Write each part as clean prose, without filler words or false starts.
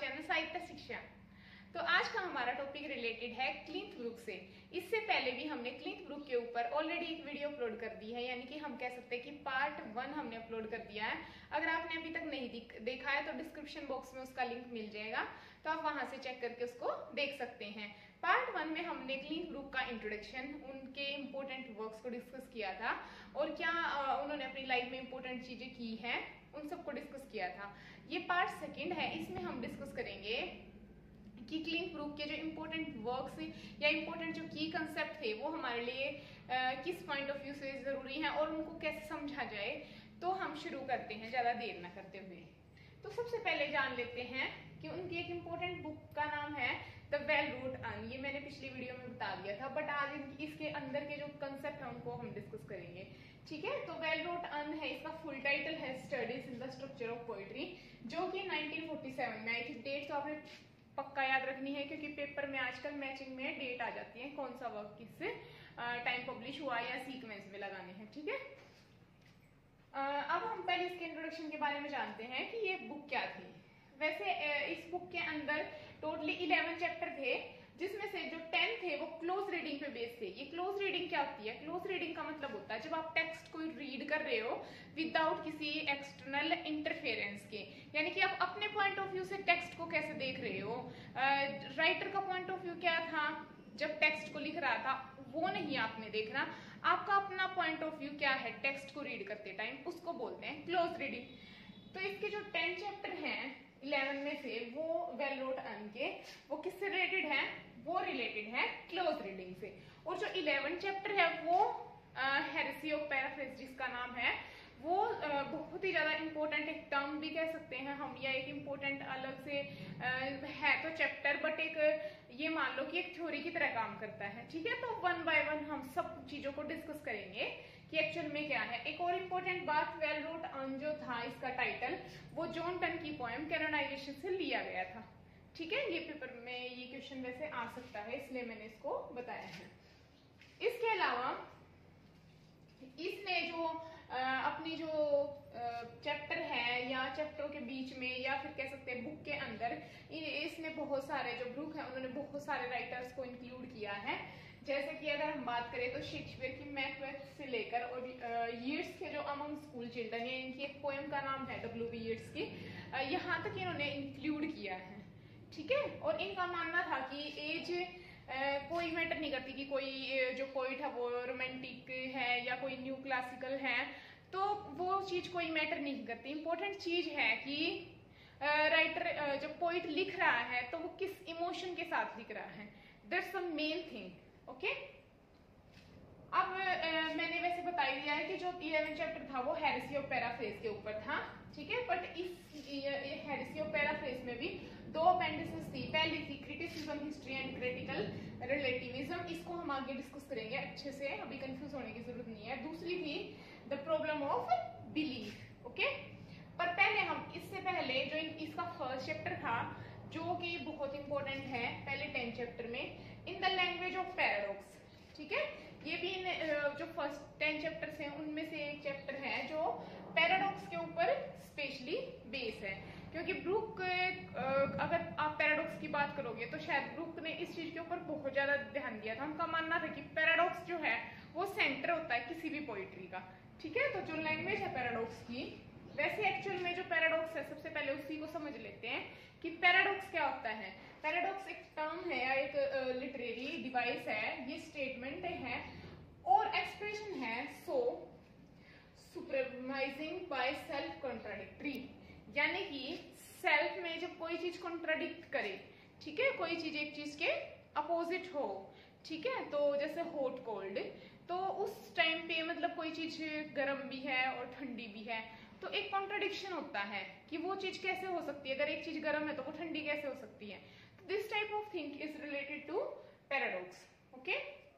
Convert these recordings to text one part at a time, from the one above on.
Channel साहित्य शिक्षा। तो आज का हमारा टॉपिक रिलेटेड है क्लिंथ ब्रूक से। इससे पहले भी हमने क्लिंथ ब्रूक के ऊपर ऑलरेडी एक वीडियो अपलोड कर दी है, यानी कि हम कह सकते हैं कि पार्ट 1 हमने अपलोड कर दिया है। अगर आपने अभी तक नहीं देखा है तो डिस्क्रिप्शन बॉक्स में उसका लिंक मिल जाएगा, तो आप वहां से चेक करके उसको देख सकते हैं। पार्ट 1 में हमने क्लिंथ ब्रूक का इंट्रोडक्शन, उनके इम्पोर्टेंट वर्क्स को डिस्कस किया था और क्या उन्होंने अपनी लाइफ में इम्पोर्टेंट चीजें की हैं उन सबको डिस्कस किया था। ये पार्ट 2 है, इसमें हम डिस्कस करेंगे कि क्लिंथ ब्रूक के जो इम्पोर्टेंट वर्क्स या इम्पोर्टेंट जो की कंसेप्ट थे वो हमारे लिए किस पॉइंट ऑफ व्यू से जरूरी हैं और उनको कैसे समझा जाए। तो हम शुरू करते हैं ज्यादा देर ना करते हुए। तो सबसे पहले जान लेते हैं कि उनकी एक इम्पोर्टेंट बुक का नाम है द वेल रूट अर्न। ये मैंने पिछली वीडियो में बता दिया था, बट आज इसके अंदर के जो कंसेप्ट है उनको हम डिस्कस करेंगे। ठीक है, तो वेल रूट अर्न है, इसका फुल टाइटल है studies in the structure of poetry, जो कि 1947 में आई थी। डेट तो आपने पक्का याद रखनी है क्योंकि पेपर में आजकल मैचिंग में डेट आ जाती है, कौन सा वर्क किस टाइम पब्लिश हुआ या सीक्वेंस में लगाने हैं। ठीक है, अब हम पहले इसके इंट्रोडक्शन के बारे में जानते हैं कि ये बुक क्या थी। वैसे इस बुक के अंदर टोटली 11 चैप्टर थे, जिसमें से जो 10 थे वो क्लोज रीडिंग पे बेस्ड थे। ये क्लोज रीडिंग क्या होती है? क्लोज रीडिंग का मतलब होता है जब आप टेक्स्ट को रीड कर रहे हो विदाउट किसी एक्सटर्नल इंटरफेरेंस के, यानी कि आप अपने पॉइंट ऑफ व्यू से टेक्स्ट को कैसे देख रहे हो। राइटर का पॉइंट ऑफ व्यू क्या था जब टेक्स्ट को लिख रहा था, वो नहीं आपने देखना। आपका अपना पॉइंट ऑफ व्यू क्या है टेक्स्ट को रीड करते टाइम, उसको बोलते हैं क्लोज रीडिंग। तो इसके जो 10 चैप्टर हैं 11 में से, वो वेल रूट अर्न के, वो किससे रिलेटेड है? वो रिलेटेड है क्लोज रीडिंग से। और जो 11 चैप्टर है वो हेरेसी ऑफ पैराफ्रेज का नाम है, वो बहुत ही ज्यादा इंपॉर्टेंट एक टर्म भी कह सकते हैं हम, या एक इम्पोर्टेंट अलग से है तो चैप्टर, बट एक ये मान लो कि एक थ्योरी की तरह काम करता है। ठीक है, तो 1 बाय 1 हम सब चीजों को डिस्कस करेंगे कि एक्चुअल में क्या है। एक और इम्पोर्टेंट बात, वेल रूट अर्न जो था इसका टाइटल, वो जॉन टन की पोएम कैनोनाइजेशन से लिया गया था। ठीक है, ये पेपर में ये क्वेश्चन वैसे आ सकता है, इसलिए मैंने इसको बताया है। इसके अलावा इसने जो अपनी जो चैप्टर है या चैप्टरों के बीच में या फिर कह सकते हैं बुक के अंदर, इसने बहुत सारे जो बुक है उन्होंने बहुत सारे राइटर्स को इंक्लूड किया है। जैसे कि अगर हम बात करें तो शेक्सपियर की मैकबेथ से लेकर और यीट्स के जो अमंग स्कूल चिल्ड्रन, ये इनकी एक पोएम का नाम है W.B. यीट्स की, यहाँ तक इन्होंने इंक्लूड किया है। ठीक है, और इनका मानना था कि एज कोई मैटर नहीं करती कि कोई जो पोइट है वो रोमांटिक है या कोई न्यू क्लासिकल है, तो वो चीज कोई मैटर नहीं करती। इंपॉर्टेंट चीज है कि राइटर जब पोइट लिख रहा है तो वो किस इमोशन के साथ लिख रहा है, that's the main thing. Okay, अब मैंने वैसे बता ही दिया है कि जो 11 चैप्टर था वो हेरेसी ऑफ पैराफ्रेज के ऊपर था। ठीक है, बट इस हेरेसी ऑफ पैराफ्रेज में भी 2 अपेंडिसेस थी। पहली थी criticism history and critical relativism, इसको हम आगे डिस्कस करेंगे अच्छे से, अभी कंफ्यूज होने की जरूरत नहीं है। दूसरी थी the problem of belief. Okay, पर पहले हम इससे पहले जो इसका फर्स्ट चैप्टर था जो कि बहुत इंपॉर्टेंट है पहले 10 चैप्टर में, in the language of paradox. ठीक है, ये भी जो फर्स्ट 10 चैप्टर्स हैं उनमें से एक चैप्टर है जो पैराडॉक्स के ऊपर स्पेशली बेस है, क्योंकि ब्रूक अगर आप पैराडॉक्स की बात करोगे तो शायद ब्रूक ने इस चीज के ऊपर बहुत ज्यादा ध्यान दिया था। उनका मानना था कि पैराडॉक्स जो है वो सेंटर होता है किसी भी पोइट्री का। ठीक है, तो जो लैंग्वेज है पैराडॉक्स की, वैसे एक्चुअल में जो पैराडॉक्स है सबसे पहले उसी को समझ लेते हैं कि पैराडॉक्स क्या होता है। पैराडॉक्स एक टर्म है या एक लिटरेरी डिवाइस है, ये स्टेटमेंट है और एक्सप्रेशन है so surprising by self contradictory, यानी कि सेल्फ में जब कोई चीज कॉन्ट्राडिक्ट करे, ठीक है, कोई चीज एक चीज के अपोजिट हो, ठीक है, तो जैसे हॉट कोल्ड, तो उस टाइम पे मतलब कोई चीज गर्म भी है और ठंडी भी है, तो एक कॉन्ट्राडिक्शन होता है कि वो चीज कैसे हो सकती है, अगर एक चीज गर्म है तो वो ठंडी कैसे हो सकती है। This type of thing is related to paradox. Okay,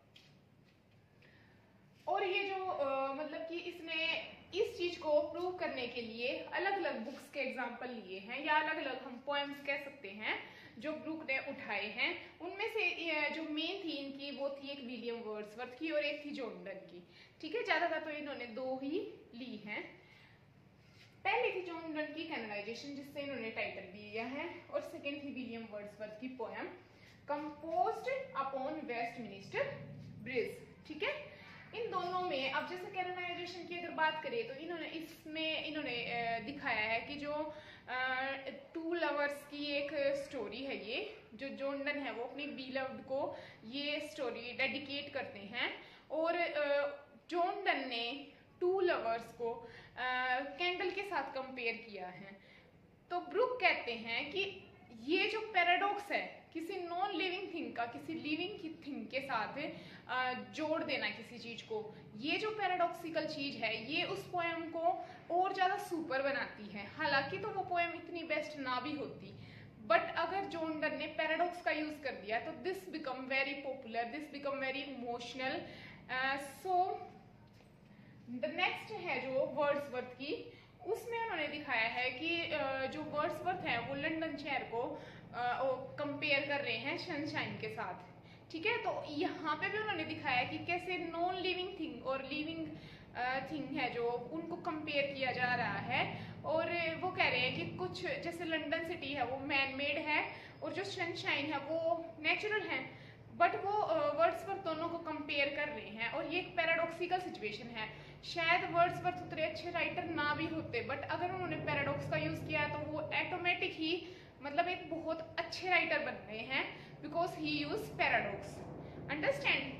और ये जो मतलब कि इसने इस चीज को प्रूव करने के लिए अलग अलग बुक्स के एग्जाम्पल लिए हैं, या अलग अलग हम पोएम्स कह सकते हैं जो ब्रूक ने उठाए हैं। उनमें से जो मेन थी इनकी वो थी एक विलियम वर्ड्सवर्थ की और एक थी जॉन डन की। ठीक है, ज्यादातर तो इन्होंने 2 ही ली हैं। पहली थी जॉन जॉन डन की कैननाइजेशन, जिससे इन्होंने टाइटल दिया है, और सेकेंड थी विलियम वर्ड्सवर्थ की poem composed upon Westminster Bridge. ठीक है, इन दोनों में अब जैसे कैननाइजेशन की अगर बात करें तो इन्होंने दिखाया है कि जो टू लवर्स की एक स्टोरी है, ये जो जॉन डन है वो अपनी बीलव्ड को ये स्टोरी डेडिकेट करते हैं, और जॉन डन ने टू लवर्स को कैंडल के साथ कंपेयर किया है। तो ब्रुक कहते हैं कि ये जो पैराडॉक्स है किसी नॉन लिविंग थिंग का किसी लिविंग थिंग के साथ जोड़ देना किसी चीज को, ये जो पैराडॉक्सिकल चीज है ये उस पोएम को और ज्यादा सुपर बनाती है। हालांकि तो वो पोएम इतनी बेस्ट ना भी होती, बट अगर जॉन डन ने पैराडॉक्स का यूज कर दिया तो this become very popular, this become very emotional. So the next है जो वर्ड्सवर्थ की, उसमें उन्होंने दिखाया है कि जो वर्ड्सवर्थ है वो लंदन शहर को कंपेयर कर रहे हैं सनशाइन के साथ। ठीक है, तो यहाँ पे भी उन्होंने दिखाया कि कैसे नॉन लिविंग थिंग और लिविंग थिंग है जो उनको कंपेयर किया जा रहा है, और वो कह रहे हैं कि कुछ जैसे लंदन सिटी है वो मैन मेड है और जो सनशाइन है वो नेचुरल है, बट वो वर्ड्सवर्थ दोनों को कंपेयर कर रहे हैं, और ये एक पैराडॉक्सिकल सिचुएशन है। शायद वर्ड्सवर्थ उतने अच्छे राइटर ना भी होते, बट अगर उन्होंने पैराडॉक्स का यूज किया तो वो ऑटोमेटिक ही मतलब एक बहुत अच्छे राइटर बन रहे हैं, because he use paradox. Understand?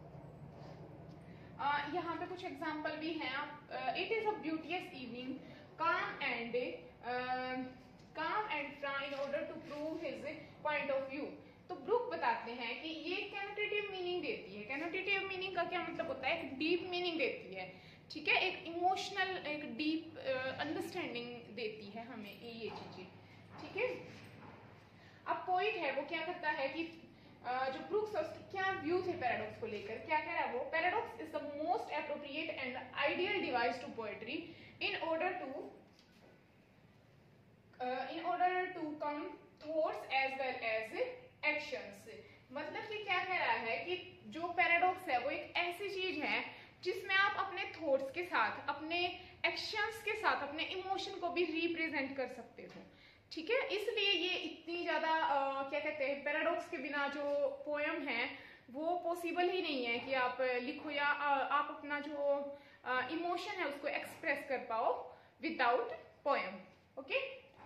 यहाँ पे कुछ एग्जाम्पल भी हैं। It is a beauteous evening, calm and free in order to prove his point of view. तो ब्रुक बताते हैं कि ये कैनोटेटिव मीनिंग देती है। कैनोटेटिव मीनिंग का क्या मतलब होता है? एक डीप मीनिंग देती है। ठीक है, एक इमोशनल एक डीप अंडरस्टैंडिंग देती है हमें ये चीजें। ठीक है, अब पोइट है वो क्या करता है कि जो ब्रुक्स है उसके क्या व्यू थे पैराडॉक्स को लेकर, क्या कह रहा है वो? Paradox is the most appropriate and ideal device to poetry in order to come thoughts as well as actions. मतलब कि क्या कह रहा है कि जो पैराडॉक्स है वो एक ऐसी चीज है जिसमें आप अपने थॉट्स के साथ, अपने एक्शंस के साथ, अपने इमोशन को भी रिप्रेजेंट कर सकते हो। ठीक है, इसलिए ये इतनी ज्यादा क्या कहते हैं, पैराडॉक्स के बिना जो पोएम है वो पॉसिबल ही नहीं है कि आप लिखो या आप अपना जो इमोशन है उसको एक्सप्रेस कर पाओ विदाउट पोएम। ओके,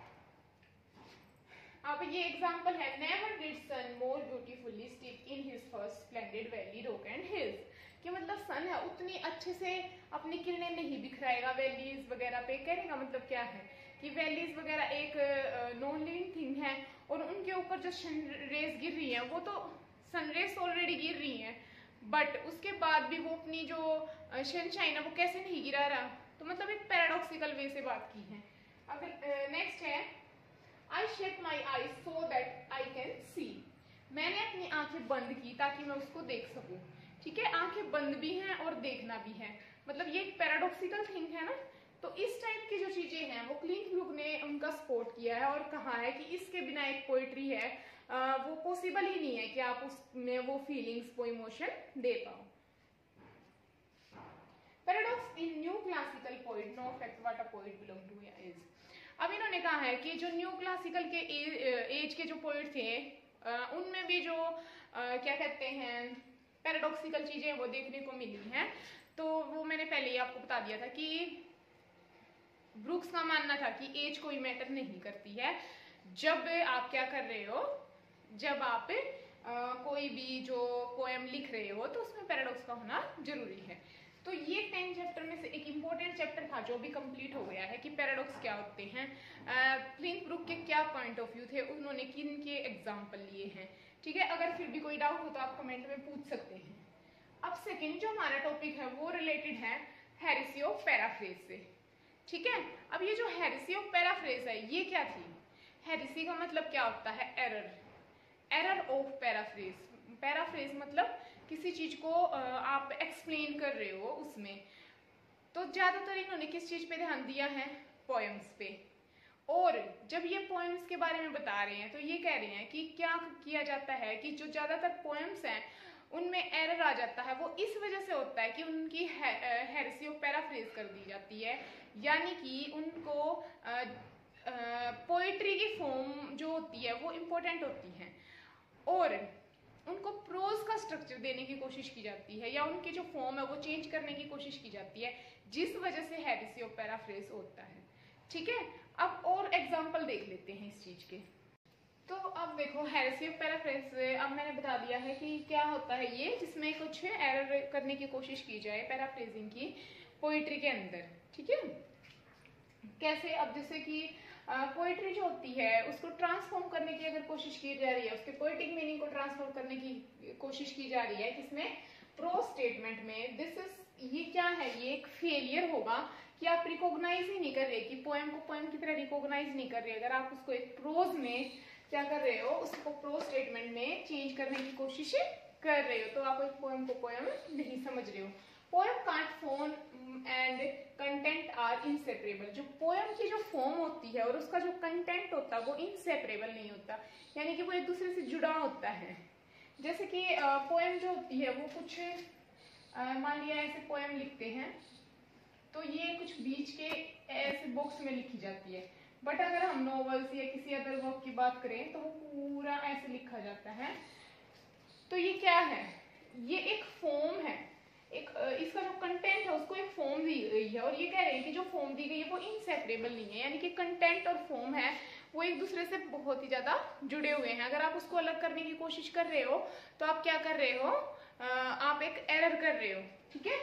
अब ये एग्जांपल है, never did sun more beautifully stick in his first splendid valley rock and hills. कि मतलब सन है उतनी अच्छे से अपनी किरणें नहीं बिखराएगा वैलीज वगैरह पे। कहने का मतलब क्या है कि वैलीज वगैरह एक नॉन लिविंग थिंग है और उनके ऊपर जो सन रेज गिर रही है वो तो सन रेज ऑलरेडी गिर रही हैं, बट उसके बाद भी वो अपनी जो सनशाइन है वो कैसे नहीं गिरा रहा। तो मतलब एक पैराडॉक्सिकल वे से बात की है। अगर नेक्स्ट है, I shut my eyes so that I can see. मैंने अपनी आंखें बंद की ताकि मैं उसको देख सकूं। ठीक है, आंखें बंद भी हैं और देखना भी है, मतलब ये एक पैराडॉक्सिकल थिंग है ना। तो इस टाइप की जो चीजें हैं वो क्लिंट ब्रुक ने उनका सपोर्ट किया है और कहा है कि इसके बिना एक पोइट्री है वो पॉसिबल ही नहीं है कि आप उसमें वो फीलिंग्स वो इमोशन दे पाओ। Paradox in new classical poet no affect what a poet belong to age. अब इन्होंने कहा है कि जो न्यू क्लासिकल के एज के जो पोइट थे उनमें भी जो क्या कहते हैं पैराडॉक्सिकल चीजें वो देखने को मिली हैं। तो वो मैंने पहले ही आपको बता दिया था कि ब्रुक्स का मानना था कि एज कोई मैटर नहीं करती है। जब आप क्या कर रहे हो, जब आप कोई भी जो पोएम लिख रहे हो तो उसमें पैराडॉक्स का होना जरूरी है। तो ये 10 चैप्टर में से एक इम्पोर्टेंट चैप्टर था जो भी कंप्लीट हो गया है कि पैराडॉक्स क्या होते हैं, क्लिंट ब्रुक के क्या पॉइंट ऑफ व्यू थे, उन्होंने किन के एग्जाम्पल लिए हैं। ठीक है, अगर फिर भी कोई डाउट हो तो आप कमेंट में पूछ सकते हैं। अब सेकेंड जो हमारा टॉपिक है वो रिलेटेड है हेरेसी ऑफ पैराफ्रेज से। ठीक है, अब ये जो हेरेसी ऑफ पैराफ्रेज है ये क्या थी? हेरेसी का मतलब क्या होता है? Error, error of paraphrase. Paraphrase मतलब किसी चीज को आप एक्सप्लेन कर रहे हो उसमें। तो ज्यादातर इन्होंने किस चीज पे ध्यान दिया है? पोएम्स पे। और जब ये पोएम्स के बारे में बता रहे हैं तो ये कह रहे हैं कि क्या किया जाता है कि जो ज्यादातर पोएम्स हैं उनमें एरर आ जाता है, वो इस वजह से होता है कि उनकी हेरेसी ऑफ पैराफ्रेज कर दी जाती है, यानी कि उनको पोइट्री की फॉर्म जो होती है वो इम्पोर्टेंट होती है और उनको प्रोज का स्ट्रक्चर देने की कोशिश की जाती है या उनकी जो फॉर्म है वो चेंज करने की कोशिश की जाती है, जिस वजह से हेरेसी ऑफ पैराफ्रेज होता है। ठीक है, अब और एग्जांपल देख लेते हैं इस चीज के। तो अब देखो हेरेसी ऑफ पैराफ्रेज, अब मैंने बता दिया है कि क्या होता है ये, जिसमें कुछ एरर करने की कोशिश की जाए पैराफ्रेजिंग की पोइट्री के अंदर। ठीक है, कैसे? अब जैसे कि पोइट्री जो होती है उसको ट्रांसफॉर्म करने की अगर कोशिश की जा रही है, उसके पोएटिक मीनिंग को ट्रांसफॉर्म करने की कोशिश की जा रही है, किसमें? प्रोज स्टेटमेंट में। दिस इज, ये क्या है? ये एक फेलियर होगा कि आप रिकॉग्नाइज ही नहीं कर रहे, कि पोएम को पोएम की तरह रिकॉग्नाइज नहीं कर रहे। अगर आप उसको एक प्रोज में क्या कर रहे हो, उसको प्रोज स्टेटमेंट में चेंज करने की कोशिश कर रहे हो, तो आप एक पोएम को पोएम नहीं समझ रहे हो। Poem can't form and content are inseparable. जो पोएम की जो फॉर्म होती है और उसका जो कंटेंट होता है वो इनसेपरेबल नहीं होता, यानी कि वो एक दूसरे से जुड़ा होता है। जैसे कि पोएम जो होती है वो कुछ मान लिया ऐसे पोएम लिखते हैं तो ये कुछ बीच के ऐसे बॉक्स में लिखी जाती है, बट अगर हम नॉवेल्स या किसी अदर वर्क की बात करें तो वो पूरा ऐसे लिखा जाता है। तो ये क्या है? ये एक फॉर्म है, एक इसका जो कंटेंट है उसको एक फॉर्म दी गई है और ये कह रहे हैं कि जो फॉर्म दी गई है वो इनसेपरेबल नहीं है, यानी कि कंटेंट और फॉर्म है वो एक दूसरे से बहुत ही ज्यादा जुड़े हुए हैं। अगर आप उसको अलग करने की कोशिश कर रहे हो तो आप क्या कर रहे हो? आप एक एरर कर रहे हो। ठीक है,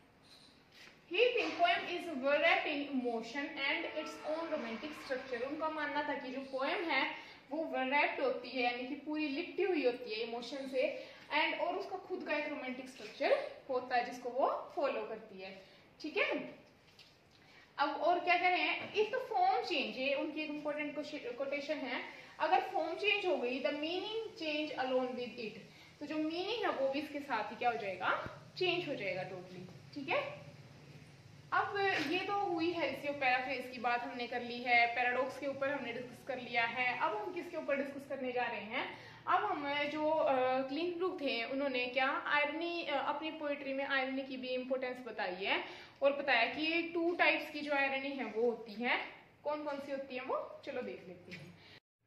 He think poem is wrapped in emotion and its own romantic structure। उनका मानना था कि जो पोएम है वो wrapped होती है, यानी कि पूरी लिपटी हुई होती है इमोशन से, एंड और उसका खुद का एक रोमांटिक स्ट्रक्चर होता है जिसको वो फॉलो करती है। ठीक है, अब और क्या कह रहे हैं? इफ द फॉर्म चेंज, ये उनकी एक इंपॉर्टेंट कोटेशन है, अगर फॉर्म चेंज हो गई the meaning change along with it. तो जो मीनिंग है वो भी इसके साथ ही क्या हो जाएगा? चेंज हो जाएगा टोटली। ठीक है, अब ये तो हुई हेरेसी ऑफ पैराफ्रेज की बात हमने कर ली है, पैराडॉक्स के ऊपर हमने डिस्कस कर लिया है। अब हम किसके ऊपर डिस्कस करने जा रहे हैं? अब हम जो क्लींथ ब्रूक थे उन्होंने क्या आयरनी, अपनी पोएट्री में आयरनी की भी इम्पोर्टेंस बताई है और बताया कि 2 टाइप्स की जो आयरनी है वो होती है। कौन कौन सी होती है वो चलो देख लेते हैं।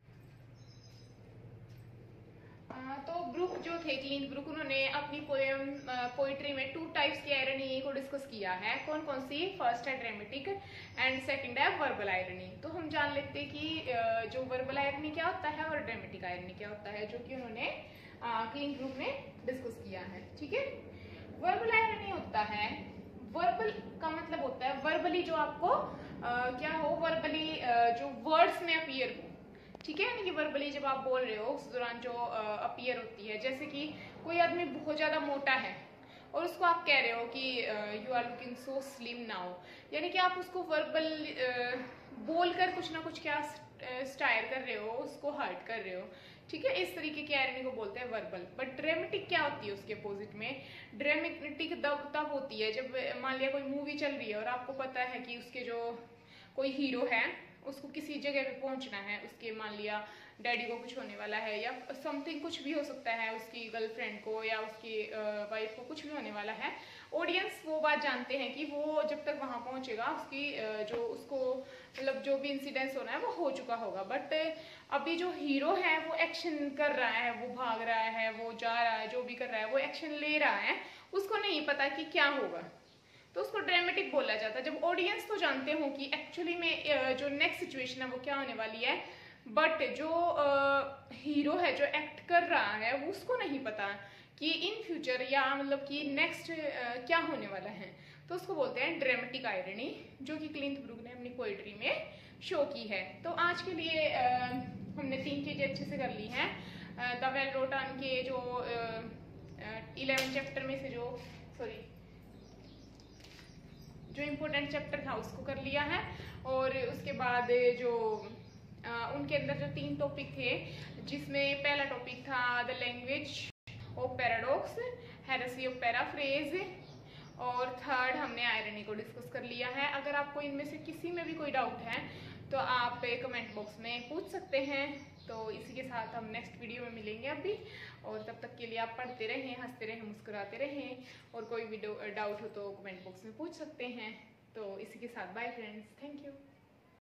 तो ब्रूक जो थे, क्लींथ ब्रूक, उन्होंने अपनी पोएट्री में 2 टाइप्स की आयरनी को डिस्कस किया है। कौन कौन सी? फर्स्ट है ड्रामेटिक एंड सेकंड है वर्बल आयरनी। तो हम जान लेते हैं कि जो वर्बल आयरनी क्या होता है और ड्रामेटिक आयरनी क्या होता है, जो कि उन्होंने क्लींथ ब्रूक ने डिस्कस किया है। ठीक है, वर्बल आयरनी होता है, वर्बल का मतलब होता है वर्बली जो आपको क्या हो, वर्बली जो वर्ड्स में अपीयर हो। ठीक है, यानी कि वर्बली जब आप बोल रहे हो उस दौरान जो अपीयर होती है, जैसे कि कोई आदमी बहुत ज्यादा मोटा है और उसको आप कह रहे हो कि you are looking so slim now, यानी कि आप उसको वर्बल बोलकर कुछ ना कुछ क्या स्टायर कर रहे हो, उसको हर्ट कर रहे हो। ठीक है, इस तरीके की आयरनी को बोलते हैं वर्बल। बट ड्रामेटिक क्या होती है उसके अपोजिट में? ड्रामेटिक तब होती है जब मान लिया कोई मूवी चल रही है और आपको पता है कि उसके जो कोई हीरो है उसको किसी जगह पे पहुंचना है, उसके मान लिया डैडी को कुछ होने वाला है या समथिंग, कुछ भी हो सकता है, उसकी गर्लफ्रेंड को या उसकी वाइफ को कुछ भी होने वाला है। ऑडियंस वो बात जानते हैं कि वो जब तक वहां पहुंचेगा उसकी जो उसको मतलब जो भी इंसिडेंस होना है वो हो चुका होगा। बट अभी जो हीरो है वो एक्शन कर रहा है, वो भाग रहा है, वो जा रहा है, जो भी कर रहा है वो एक्शन ले रहा है, उसको नहीं पता कि क्या होगा, तो उसको ड्रामेटिक बोला जाता है। जब ऑडियंस तो जानते हो कि एक्चुअली में जो नेक्स्ट सिचुएशन है वो क्या होने वाली है, बट जो हीरो है जो एक्ट कर रहा है वो उसको नहीं पता कि इन फ्यूचर या मतलब कि नेक्स्ट क्या होने वाला है, तो उसको बोलते हैं ड्रामेटिक आयरनी, जो कि क्लींथ ब्रूक ने अपनी पोएट्री में शो की है। तो आज के लिए हमने 3 चीजें अच्छे से कर ली हैं। द वेल रोटन के जो 11 चैप्टर में से जो इम्पोर्टेंट चैप्टर था उसको कर लिया है, और उसके बाद जो उनके अंदर जो 3 टॉपिक थे, जिसमें पहला टॉपिक था the language of paradox, heresy of paraphrase, और थर्ड हमने आयरनी को डिस्कस कर लिया है। अगर आपको इनमें से किसी में भी कोई डाउट है तो आप कमेंट बॉक्स में पूछ सकते हैं। तो इसी के साथ हम नेक्स्ट वीडियो में मिलेंगे अभी, और तब तक के लिए आप पढ़ते रहें, हंसते रहें, मुस्कुराते रहें, और कोई भी डाउट हो तो कमेंट बॉक्स में पूछ सकते हैं। तो इसी के साथ बाय फ्रेंड्स, थैंक यू।